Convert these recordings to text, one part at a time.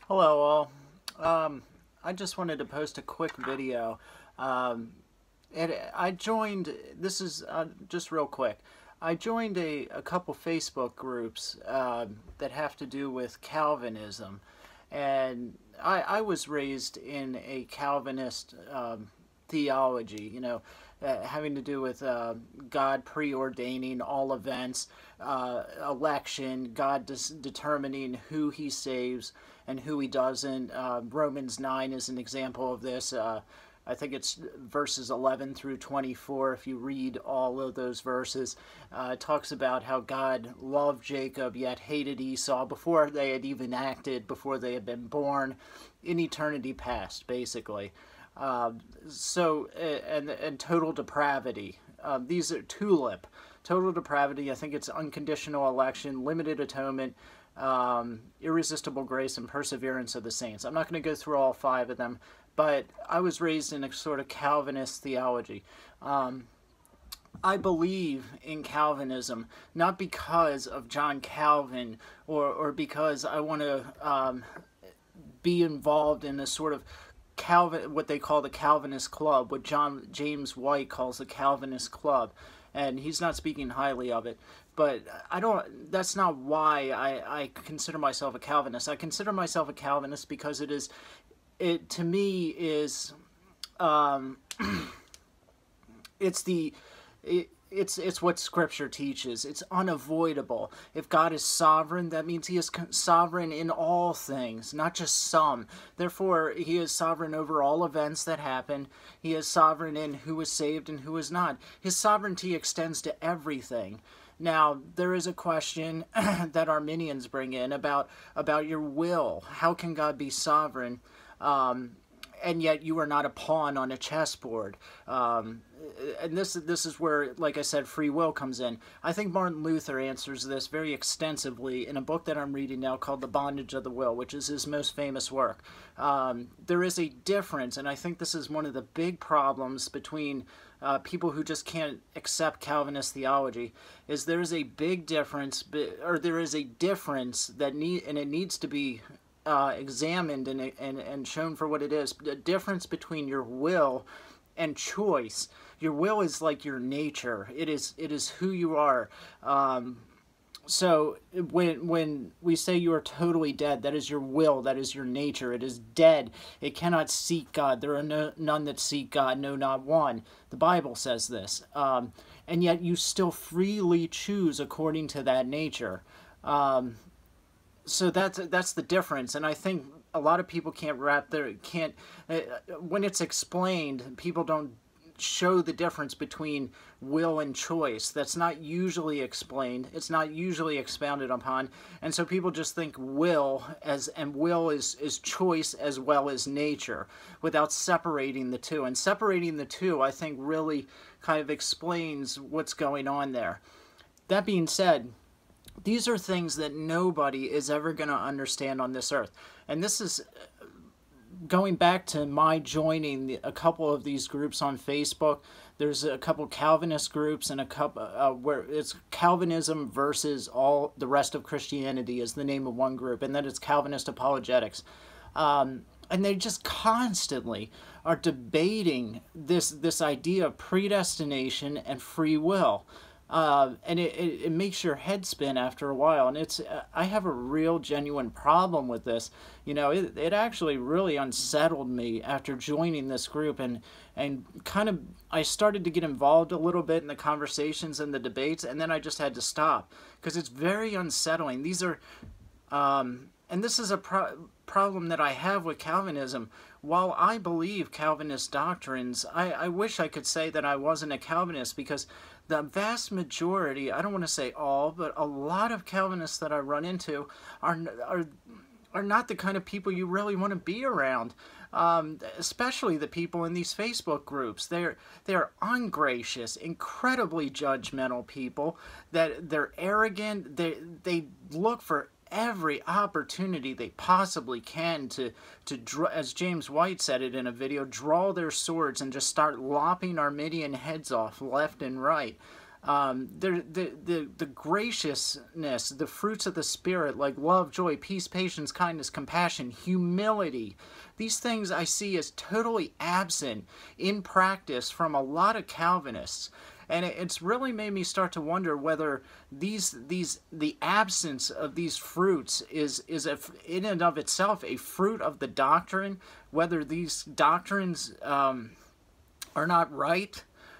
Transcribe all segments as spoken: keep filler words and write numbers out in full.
Hello all. Um, I just wanted to post a quick video. Um, it, I joined, this is uh, just real quick. I joined a, a couple Facebook groups uh, that have to do with Calvinism. And I, I was raised in a Calvinist um, theology, you know, uh, having to do with uh, God preordaining all events, uh, election, God determining who he saves and who he doesn't. Uh, Romans nine is an example of this. Uh, I think it's verses eleven through twenty-four. If you read all of those verses, uh, it talks about how God loved Jacob yet hated Esau before they had even acted, before they had been born, in eternity past, basically. Uh, so, and, and total depravity. Uh, these are TULIP. Total depravity, I think it's unconditional election, limited atonement, um, irresistible grace, and perseverance of the saints. I'm not going to go through all five of them, but I was raised in a sort of Calvinist theology. Um, I believe in Calvinism, not because of John Calvin or, or because I want to um, be involved in a sort of Calvin, what they call the Calvinist Club, what John James White calls the Calvinist Club, and he's not speaking highly of it. But I don't. That's not why I, I consider myself a Calvinist. I consider myself a Calvinist because it is, it to me is, um, it's the. It, It's it's what Scripture teaches. It's unavoidable. If God is sovereign, that means he is sovereign in all things, not just some. Therefore, he is sovereign over all events that happen. He is sovereign in who is saved and who is not. His sovereignty extends to everything. Now, there is a question that Arminians bring in about, about your will. How can God be sovereign? Um, and yet you are not a pawn on a chessboard. Um, and this this is where, like I said, free will comes in. I think Martin Luther answers this very extensively in a book that I'm reading now called The Bondage of the Will, which is his most famous work. Um, there is a difference, and I think this is one of the big problems between uh, people who just can't accept Calvinist theology, is there is a big difference, or there is a difference that need, and it needs to be Uh, examined and, and, and shown for what it is. The difference between your will and choice. Your will is like your nature. It is it is who you are. Um, so when when we say you are totally dead, that is your will. That is your nature. It is dead. It cannot seek God. There are no, none that seek God, no, not one. The Bible says this. Um, and yet you still freely choose according to that nature. Um, So that's that's the difference, and I think a lot of people can't wrap their can't uh, when it's explained. People don't show the difference between will and choice. That's not usually explained. It's not usually expounded upon, and so people just think will as and will is is choice as well as nature, without separating the two. And separating the two, I think, really kind of explains what's going on there. That being said, these are things that nobody is ever going to understand on this earth. And this is going back to my joining a couple of these groups on Facebook. There's a couple Calvinist groups and a couple uh, where it's Calvinism versus all the rest of Christianity is the name of one group. And then it's Calvinist Apologetics. Um, and they just constantly are debating this, this idea of predestination and free will. Uh, and it, it, it makes your head spin after a while, and it's uh, I have a real genuine problem with this. You know, it, it actually really unsettled me after joining this group, and and kind of I started to get involved a little bit in the conversations and the debates, and then I just had to stop because it's very unsettling. These are, um, and this is a pro problem that I have with Calvinism. While I believe Calvinist doctrines, I, I wish I could say that I wasn't a Calvinist, because the vast majority, I don't want to say all, but a lot of Calvinists that I run into are are are not the kind of people you really want to be around. Um, especially the people in these Facebook groups. They're they're ungracious, incredibly judgmental people. That they're arrogant. They they look for every opportunity they possibly can to to draw, as James White said it in a video, draw their swords and just start lopping Arminian heads off left and right. Um, the, the, the, the graciousness, the fruits of the Spirit, like love, joy, peace, patience, kindness, compassion, humility, these things I see as totally absent in practice from a lot of Calvinists. And it, it's really made me start to wonder whether these these the absence of these fruits is is a, in and of itself a fruit of the doctrine, whether these doctrines um, are not right,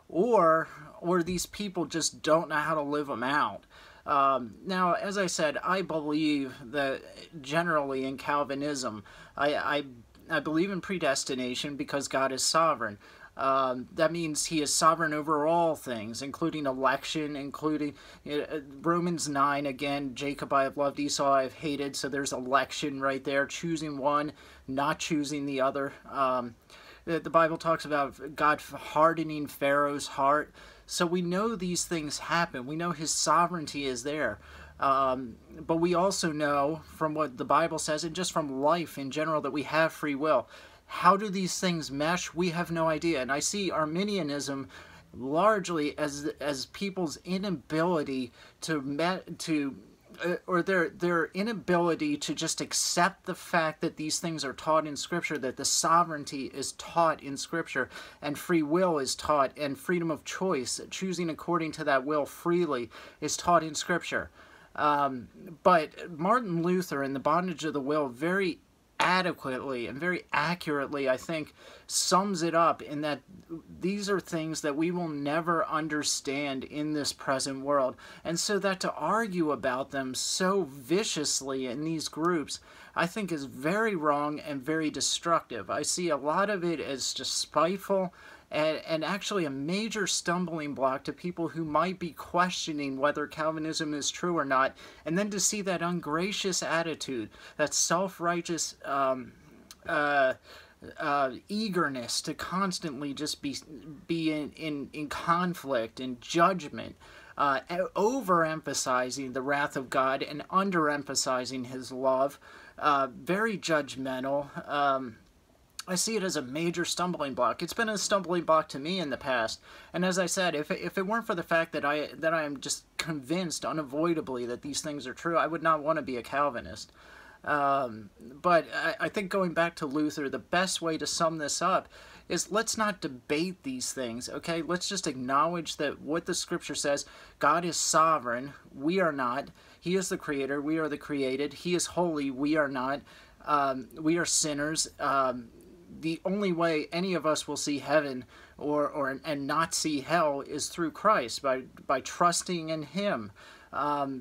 or or these people just don't know how to live them out. Um, now, as I said, I believe that generally in Calvinism, I, I, I believe in predestination because God is sovereign. Um, that means he is sovereign over all things, including election, including you know, Romans nine, again, Jacob I have loved, Esau I have hated, so there's election right there, choosing one, not choosing the other. Um, the, the Bible talks about God hardening Pharaoh's heart. So we know these things happen. We know his sovereignty is there. Um, but we also know from what the Bible says, and just from life in general, that we have free will. How do these things mesh? We have no idea. And I see Arminianism largely as as people's inability to met, to uh, or their their inability to just accept the fact that these things are taught in Scripture, that the sovereignty is taught in Scripture, and free will is taught, and freedom of choice, choosing according to that will freely, is taught in Scripture. Um, but Martin Luther in The Bondage of the Will very adequately and very accurately, I think, sums it up in that these are things that we will never understand in this present world. And so that to argue about them so viciously in these groups, I think is very wrong and very destructive. I see a lot of it as just spiteful and, and actually a major stumbling block to people who might be questioning whether Calvinism is true or not, and then to see that ungracious attitude, that self-righteous um, uh, uh, eagerness to constantly just be be in, in, in conflict and judgment, uh, overemphasizing the wrath of God and underemphasizing his love, uh, very judgmental. Um, I see it as a major stumbling block. It's been a stumbling block to me in the past. And as I said, if, if it weren't for the fact that I that I am just convinced unavoidably that these things are true, I would not want to be a Calvinist. Um, but I, I think going back to Luther, the best way to sum this up is let's not debate these things, okay? Let's just acknowledge that what the Scripture says, God is sovereign, we are not. He is the creator, we are the created. He is holy, we are not. Um, we are sinners. Um, the only way any of us will see heaven or, or and not see hell is through Christ, by, by trusting in him. Um,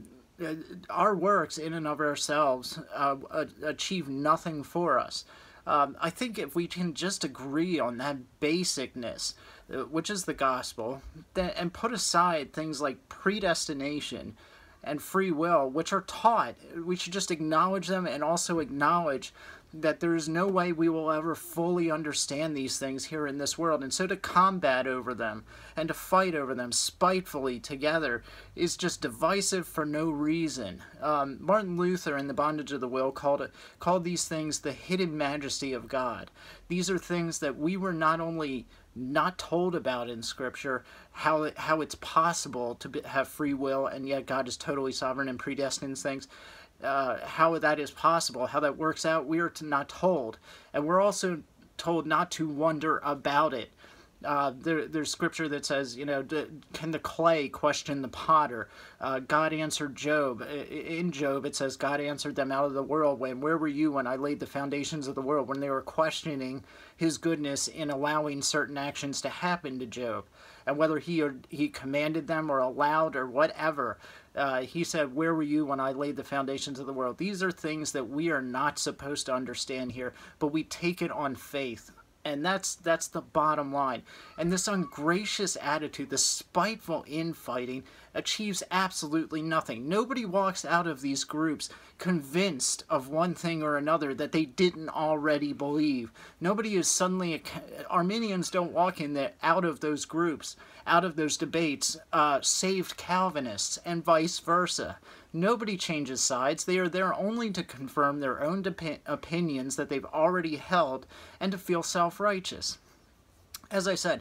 our works in and of ourselves uh, achieve nothing for us. Um, I think if we can just agree on that basicness, uh, which is the gospel, then, and put aside things like predestination and free will, which are taught, we should just acknowledge them and also acknowledge that there is no way we will ever fully understand these things here in this world. And so to combat over them and to fight over them spitefully together is just divisive for no reason. Um, Martin Luther in The Bondage of the Will called it called these things the hidden majesty of God. These are things that we were not only not told about in Scripture, how it, how it's possible to be, have free will, and yet God is totally sovereign and predestines things. Uh, how that is possible, how that works out, we are not told. And we're also told not to wonder about it. Uh, there, there's scripture that says, you know, can the clay question the potter? Uh, God answered Job. In Job, it says, God answered them out of the whirlwind. Where were you when I laid the foundations of the world? When they were questioning his goodness in allowing certain actions to happen to Job. And whether he or he commanded them or allowed or whatever, uh, he said, where were you when I laid the foundations of the world? These are things that we are not supposed to understand here, but we take it on faith. And that's that's the bottom line. And this ungracious attitude, this spiteful infighting, achieves absolutely nothing. Nobody walks out of these groups convinced of one thing or another that they didn't already believe. Nobody is suddenly... Arminians don't walk in there out of those groups, out of those debates, uh, saved Calvinists, and vice versa. Nobody changes sides. They are there only to confirm their own opinions that they've already held and to feel self-righteous. As I said,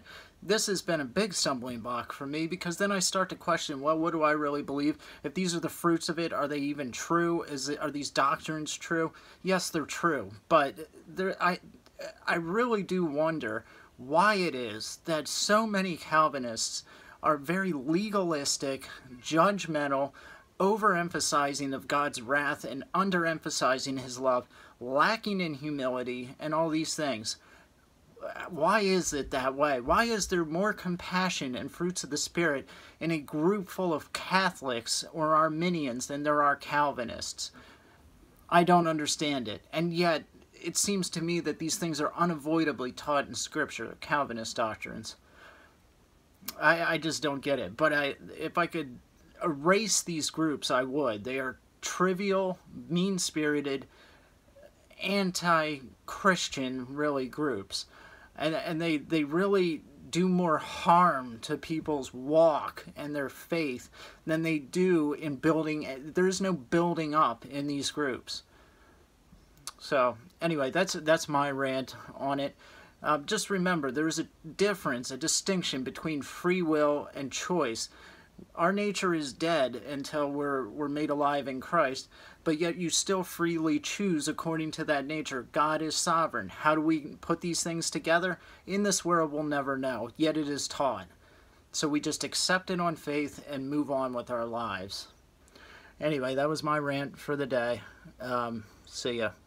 this has been a big stumbling block for me, because then I start to question, well, what do I really believe? If these are the fruits of it, are they even true? Is it, are these doctrines true? Yes, they're true, but there, I, I really do wonder why it is that so many Calvinists are very legalistic, judgmental, overemphasizing of God's wrath and underemphasizing his love, lacking in humility, and all these things. Why is it that way? Why is there more compassion and fruits of the Spirit in a group full of Catholics or Arminians than there are Calvinists? I don't understand it. And yet, it seems to me that these things are unavoidably taught in Scripture, Calvinist doctrines. I, I just don't get it. But I, if I could erase these groups, I would. They are trivial, mean-spirited, anti-Christian, really, groups. And, and they, they really do more harm to people's walk and their faith than they do in building. There's no building up in these groups. So, anyway, that's, that's my rant on it. Uh, just remember, there's a difference, a distinction between free will and choice. Our nature is dead until we're, we're made alive in Christ, but yet you still freely choose according to that nature. God is sovereign. How do we put these things together? In this world, we'll never know, yet it is taught. So we just accept it on faith and move on with our lives. Anyway, that was my rant for the day. Um, see ya.